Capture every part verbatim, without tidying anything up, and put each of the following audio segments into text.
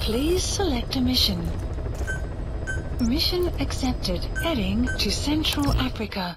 Please select a mission. Mission accepted. Heading to Central Africa.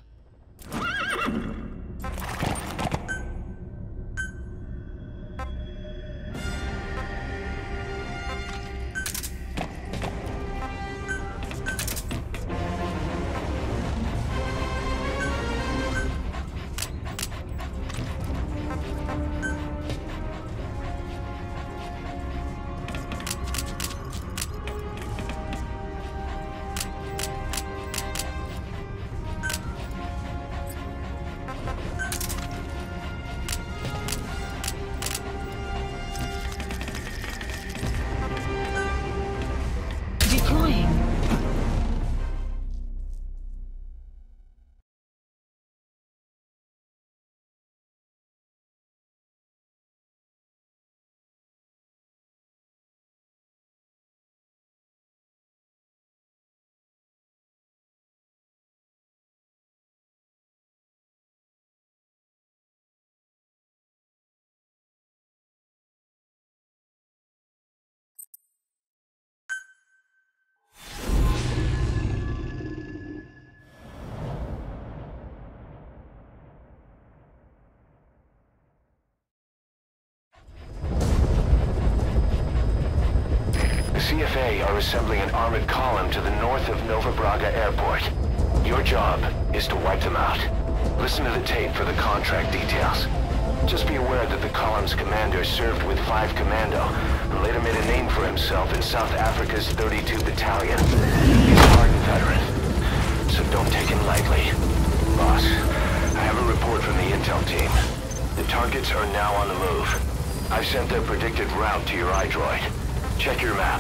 C F A are assembling an armored column to the north of Nova Braga Airport. Your job is to wipe them out. Listen to the tape for the contract details. Just be aware that the column's commander served with five Commando and later made a name for himself in South Africa's thirty-two Battalion. He's a hardened veteran, so don't take him lightly. Boss, I have a report from the intel team. The targets are now on the move. I've sent their predicted route to your iDroid. Check your map.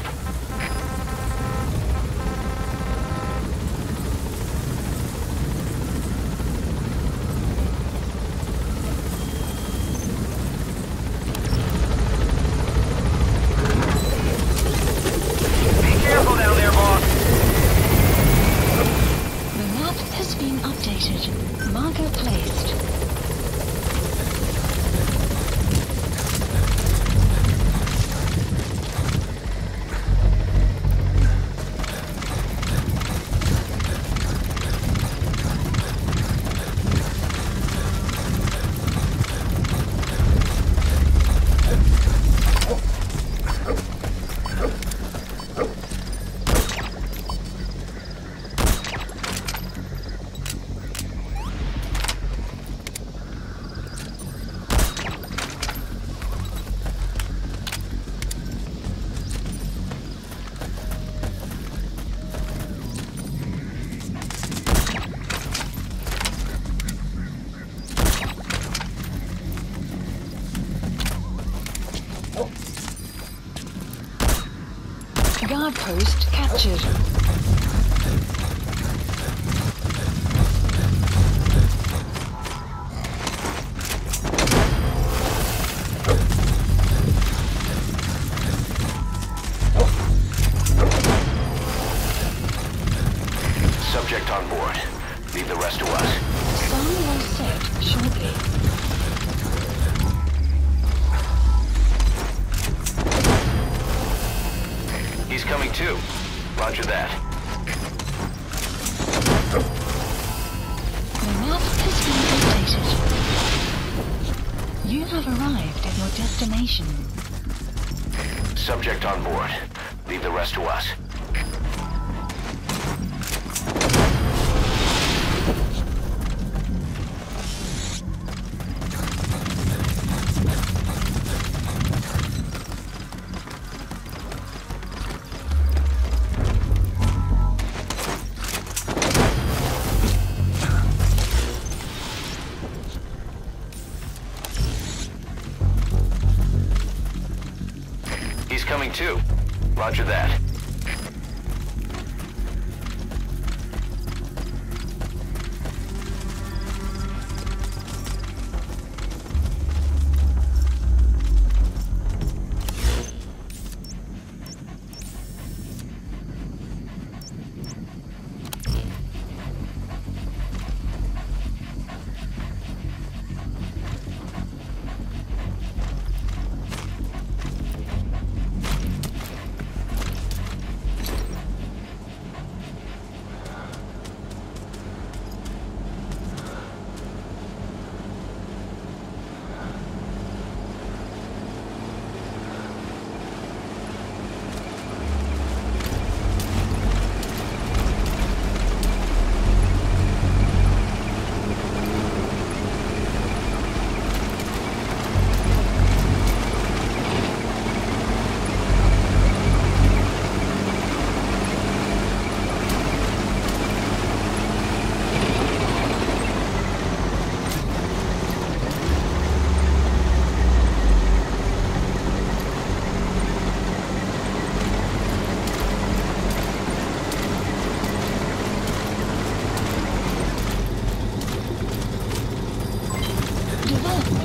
Be careful down there, boss. The map has been updated. Marker placed. Guard post captured. Subject on board. Leave the rest to us. Sun will set shortly. He's coming too. Roger that. The map has been updated. You have arrived at your destination. Subject on board. Leave the rest to us. He's coming too. Roger that.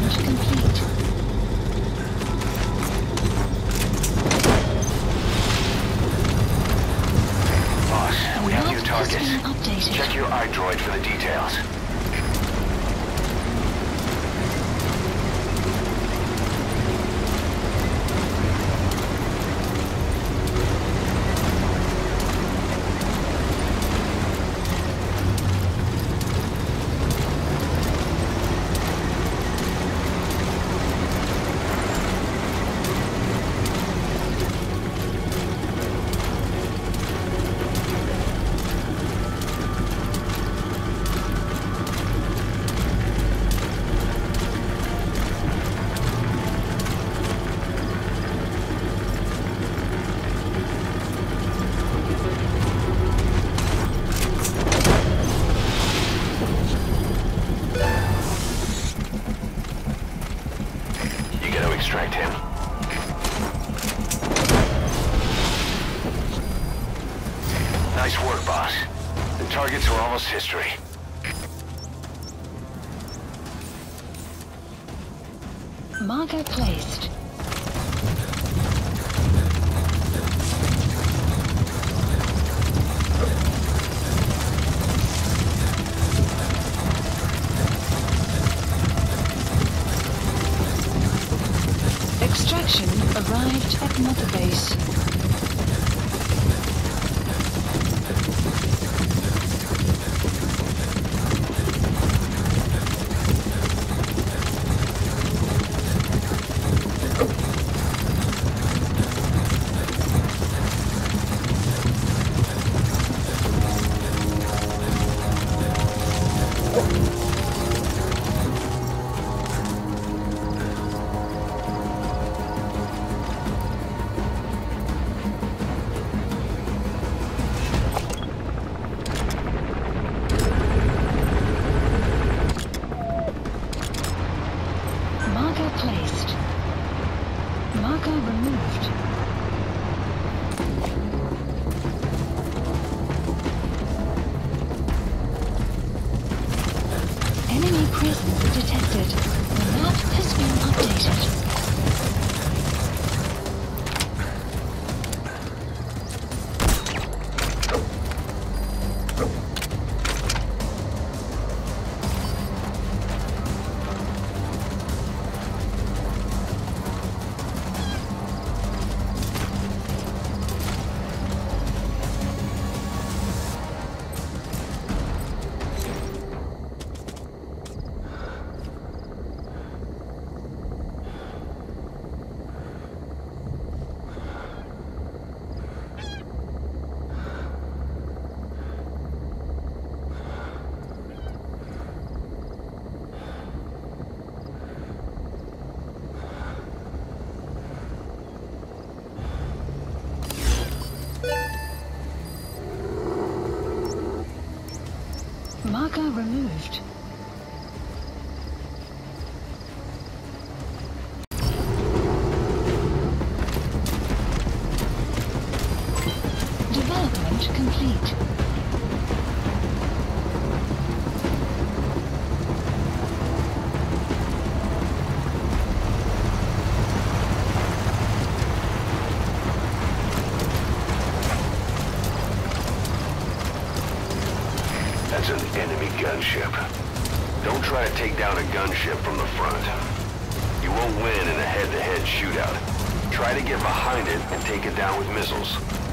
Development complete. Boss, we have Map new has targets. been updated. Check your iDroid for the details. Extract him. Nice work, boss. The targets are almost history. Marker placed. Extraction arrived at Mother Base. Placed. Marker removed. Enemy presence detected. The map has been updated. Marker removed. Development complete. That's an enemy gunship. Don't try to take down a gunship from the front. You won't win in a head-to-head shootout. Try to get behind it and take it down with missiles.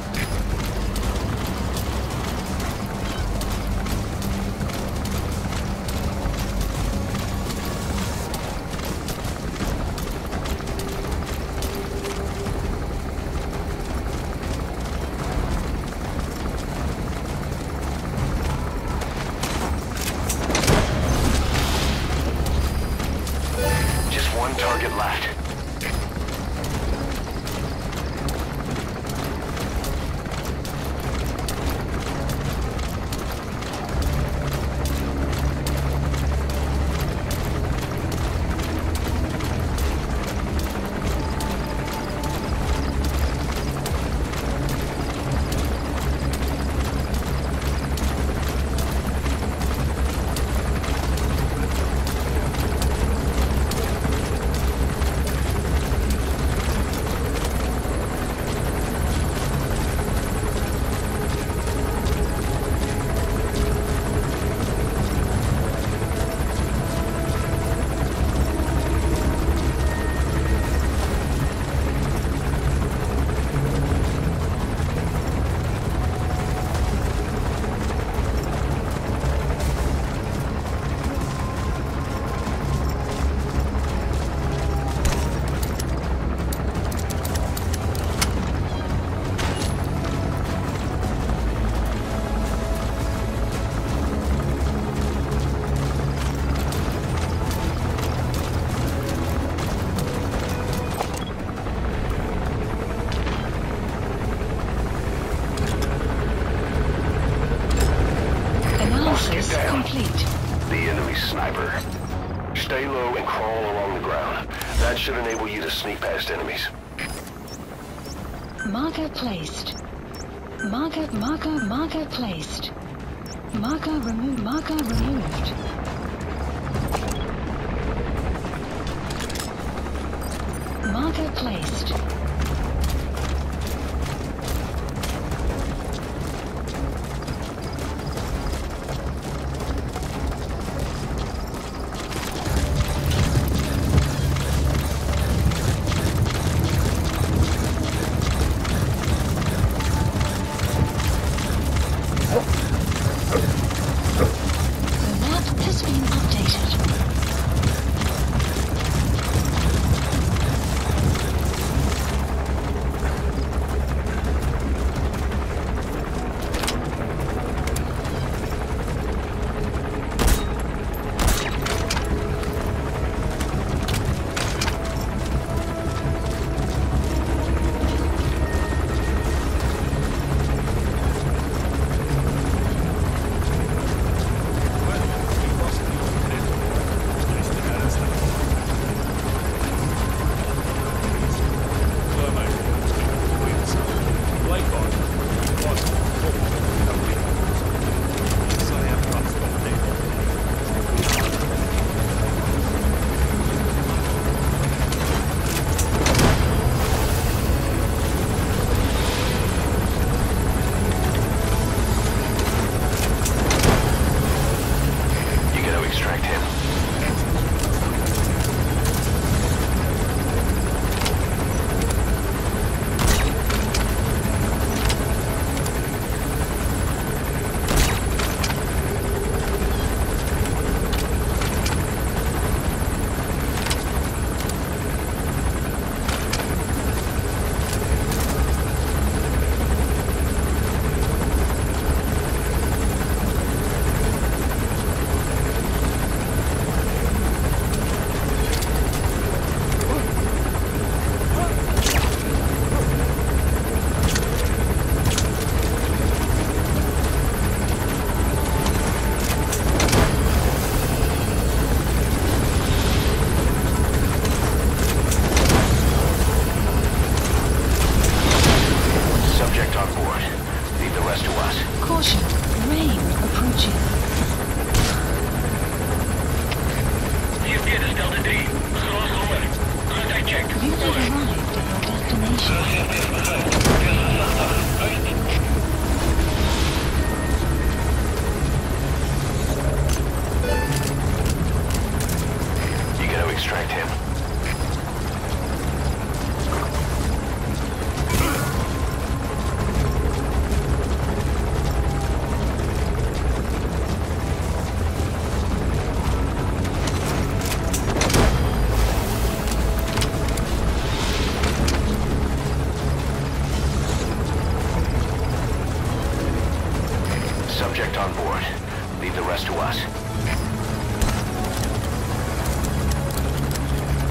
One target left. sniper. Stay low and crawl along the ground. That should enable you to sneak past enemies. Marker placed. Marker, marker, marker placed. Marker removed, marker removed. Marker placed. Subject on board. Leave the rest to us.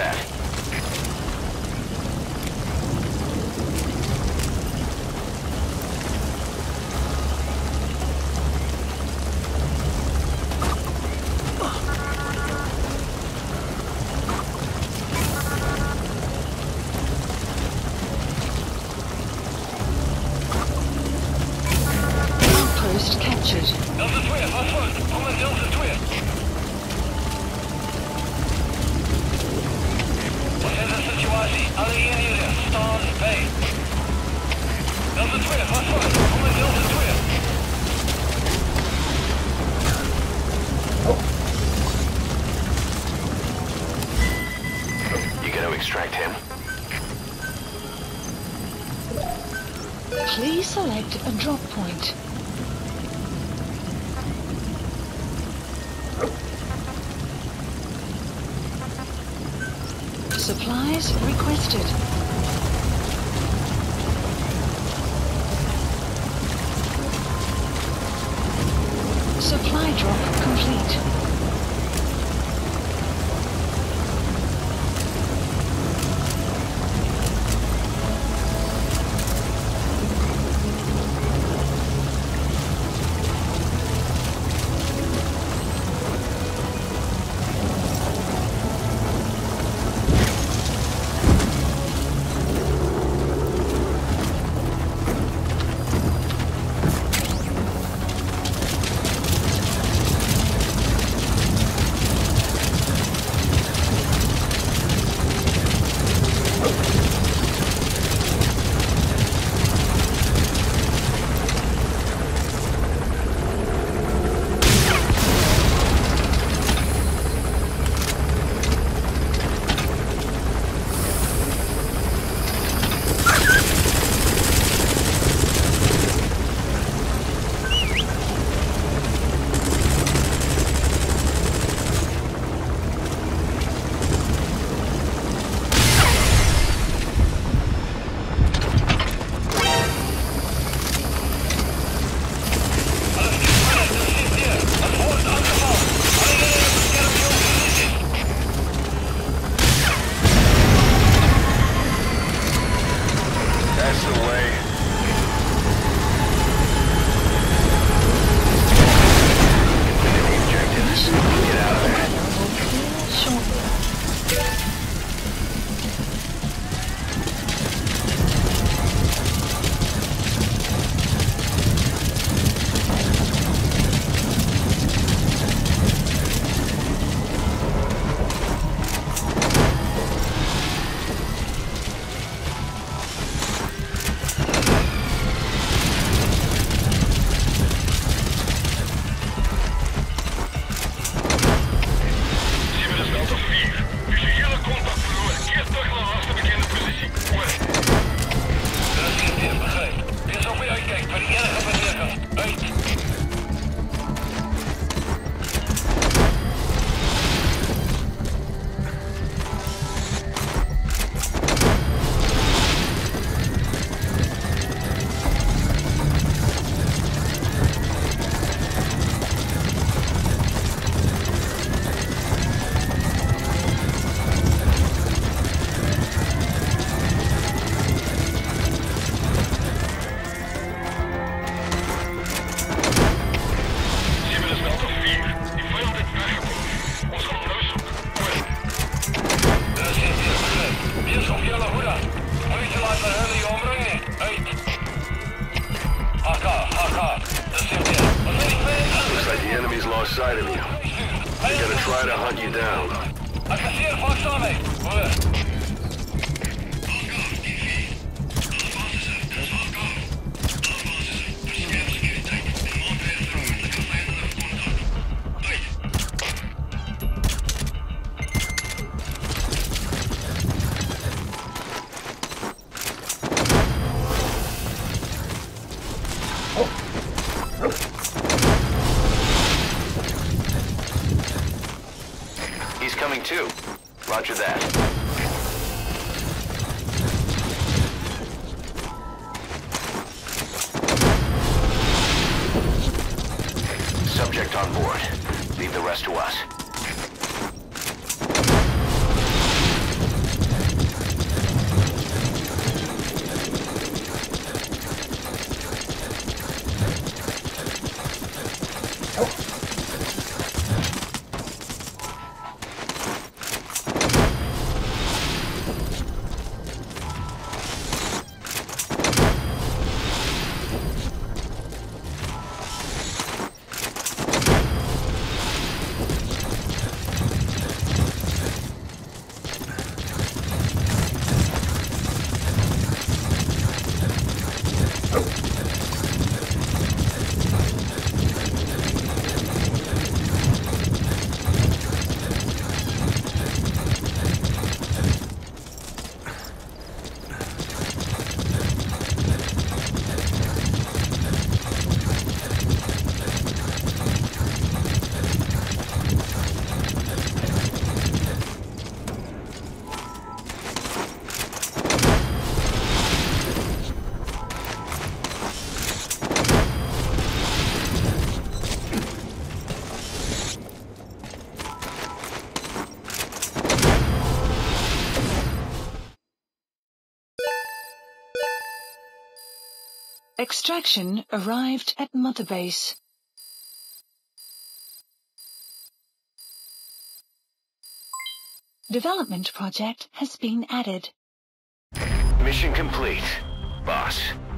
that. Outpost captured. Delta twee, wat voor? Kom met Delta twee. Wat is de situatie? Alle eenheden, staan bij. Delta twee, wat voor? Kom met Delta twee. You gonna extract him? Please select a drop point. Supplies requested. Supply drop complete. sight of you. They're gonna try to hunt you down. I can see it, Fox on me. Over. Coming too. Roger that. Subject on board. Leave the rest to us. Extraction arrived at Mother Base. Development project has been added. Mission complete, boss.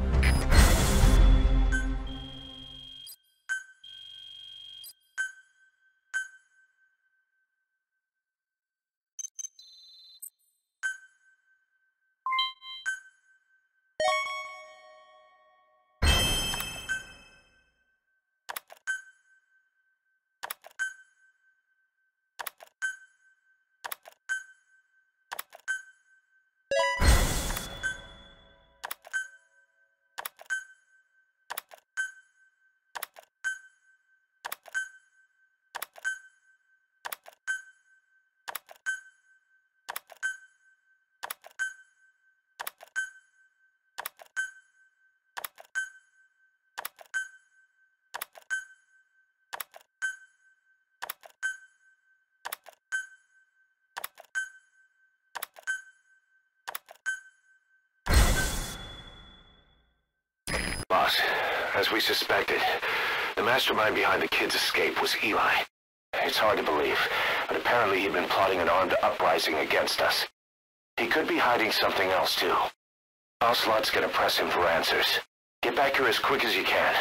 Boss, as we suspected, the mastermind behind the kid's escape was Eli. It's hard to believe, but apparently he'd been plotting an armed uprising against us. He could be hiding something else too. Ocelot's gonna press him for answers. Get back here as quick as you can.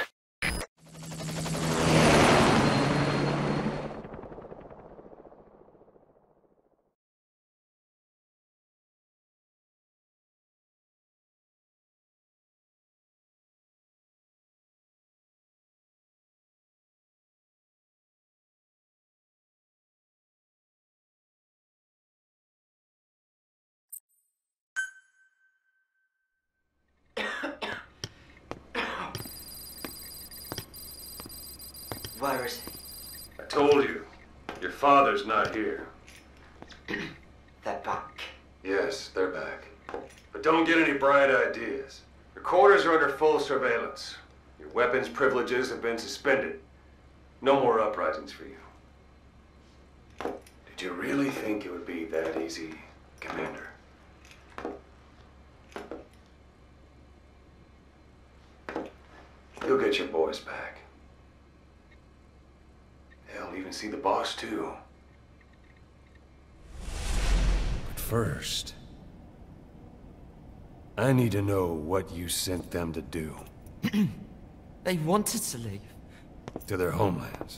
Where is he? I told you. Your father's not here. They're back. Yes, they're back. But don't get any bright ideas. Your quarters are under full surveillance. Your weapons privileges have been suspended. No more uprisings for you. Did you really think it would be that easy, Commander? You'll get your boys back. They'll even see the boss, too. But first, I need to know what you sent them to do. They wanted to leave. To their homelands.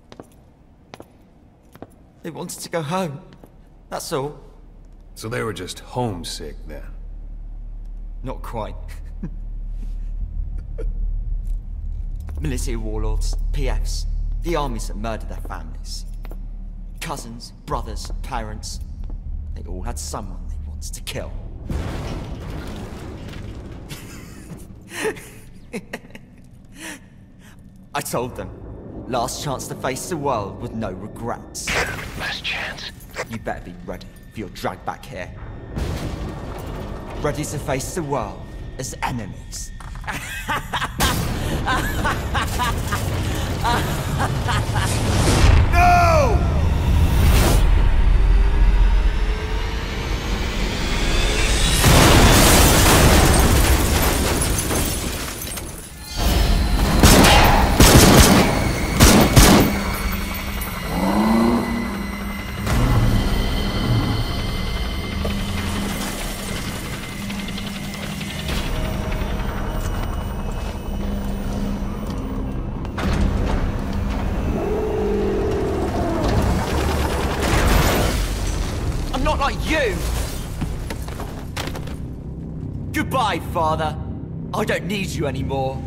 They wanted to go home. That's all. So they were just homesick then? Not quite. Militia warlords, P Fs, the armies that murdered their families. Cousins, brothers, parents. They all had someone they wanted to kill. I told them, last chance to face the world with no regrets. Last chance? You better be ready for your drag back here. Ready to face the world as enemies. No! You! Goodbye, Father. I don't need you anymore.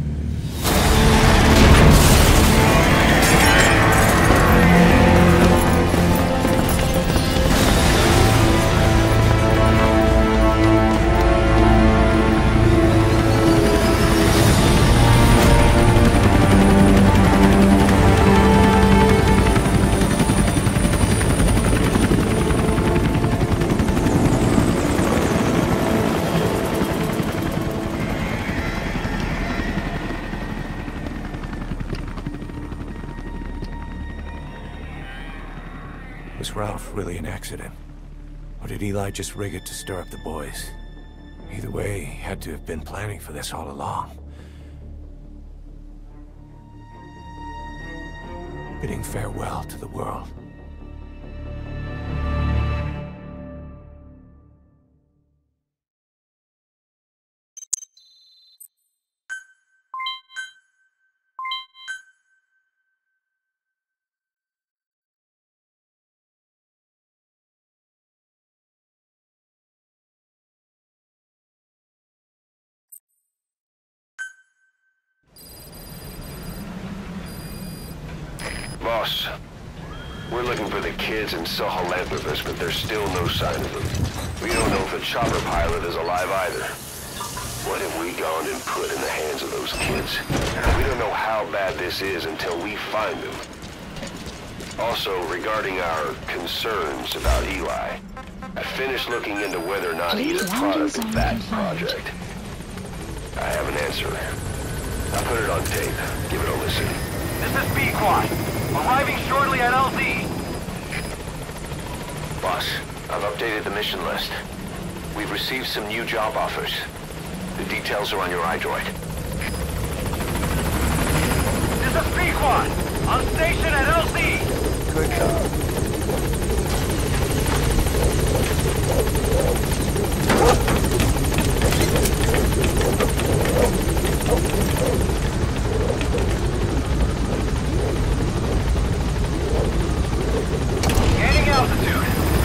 Was Ralph really an accident? Or did Eli just rig it to stir up the boys? Either way, he had to have been planning for this all along. Bidding farewell to the world. Boss, we're looking for the kids and Philanthropist, but there's still no sign of them. We don't know if the chopper pilot is alive either. What have we gone and put in the hands of those kids? We don't know how bad this is until we find them. Also, regarding our concerns about Eli, I finished looking into whether or not he's a product of that project. I have an answer. I'll put it on tape. Give it a listen. This is B-Quad. Arriving shortly at L Z. Boss, I've updated the mission list. We've received some new job offers. The details are on your iDroid. This is B-Quad. On station at L Z. Good job. Gaining altitude.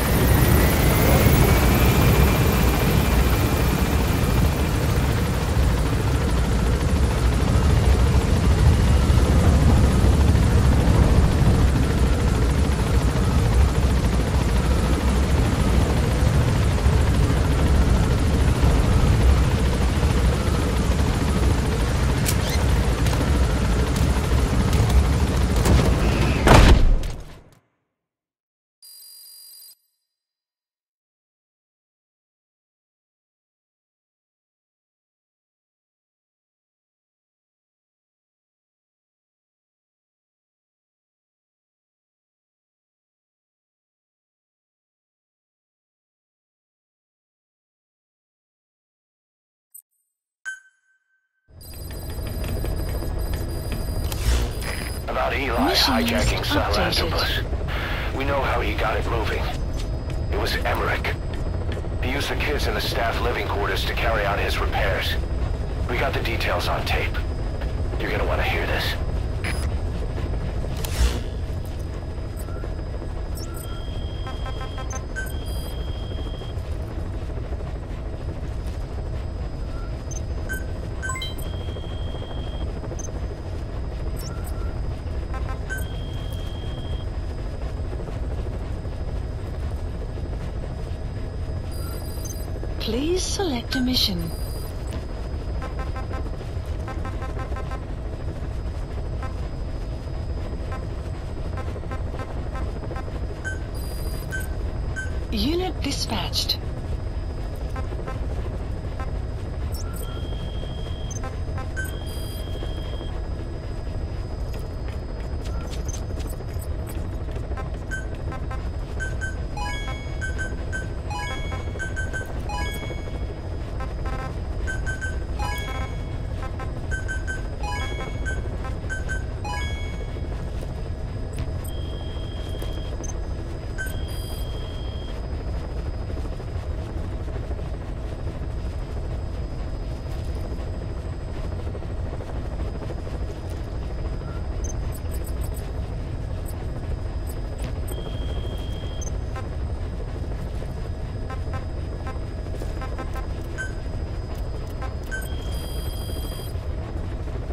About Eli Mission hijacking list Philanthropist. We know how he got it moving. It was Emmerich. He used the kids in the staff living quarters to carry out his repairs. We got the details on tape. You're gonna want to hear this. Please select a mission. Unit dispatched.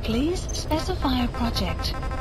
Please specify a project.